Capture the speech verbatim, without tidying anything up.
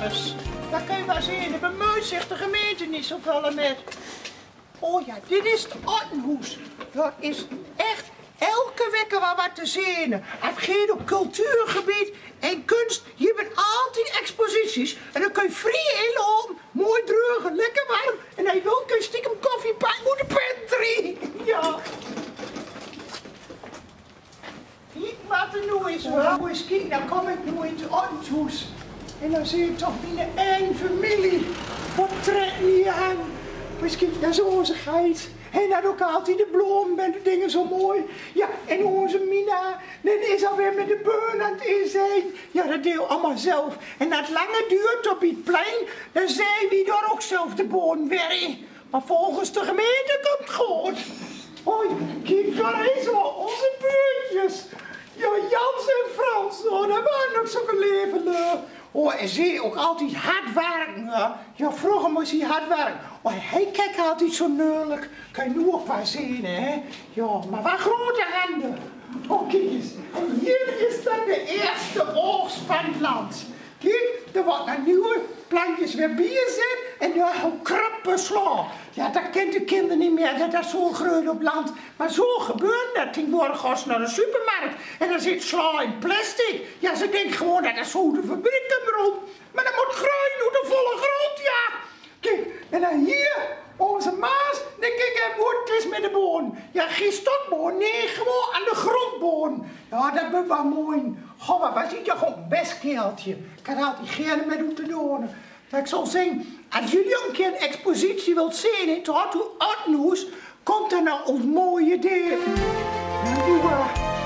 dus. Dat kan je wel zien. Dat bemoeit zich de gemeente niet zoveel met. Oh ja, dit is het Ottenhoes. Dat is echt elke week wel wat te zien. Het gaat op cultuurgebied en kunst. Je bent altijd exposities. En dan kun je vrij inlopen. Mooi droog, lekker warm. En hij wil kun je stiekem koffie pakken uit de pantry. Ja. Kijk wat er nu is hoor. Moet eens kijken, dan kom ik nu in het Ottenhoes. En dan zie je toch binnen één familie. Portretten hier aan. Misschien dat is onze geit. En dan ook altijd de bloemen en de dingen zo mooi. Ja, en onze Mina, die is alweer met de beun aan het inzien. Ja, dat deel allemaal zelf. En dat lange duurt op het plein, dan zei wie daar ook zelf de boon werkt. Maar volgens de gemeente komt het goed. Oh, kijk daar eens wel, onze buurtjes. Ja, Jans en Frans, oh, dat waren nog zo'n leven. Oh, en zie ook altijd hard werken. Hè? Ja, vroeger moest hij hard werken. Oh, hij kijkt altijd zo neurlijk. Kan je nu ook wel zien, hè? Ja, maar wat grote handen. Oh, kijk eens. En hier is dan de eerste oogst van het land. Kijk, er wordt naar nieuwe plantjes weer bijgezet en nu een krappe sla. Ja, dat kent de kinderen niet meer, dat is zo groot op land. Maar zo gebeurt dat. Tegenwoordig gaan ze naar de supermarkt en dan zit sla in plastic. Ja, ze denken gewoon dat is zo de fabriek erom. Maar dat moet groeien door de volle grond, ja. Kijk, en dan hier, onze Maas, dan kijk even hoe het is met de boon. Ja, geen stokboon, nee, gewoon aan de grondboon. Ja, dat is wel mooi. Goh, maar wat ziet je gewoon best keeltje. Ik had altijd gerne met u te doen. Dat ik zal zeggen, als jullie ook een keer een expositie wilt zien in het Ottenhoes, komt er nou ons mooie deel. Ja, doe maar.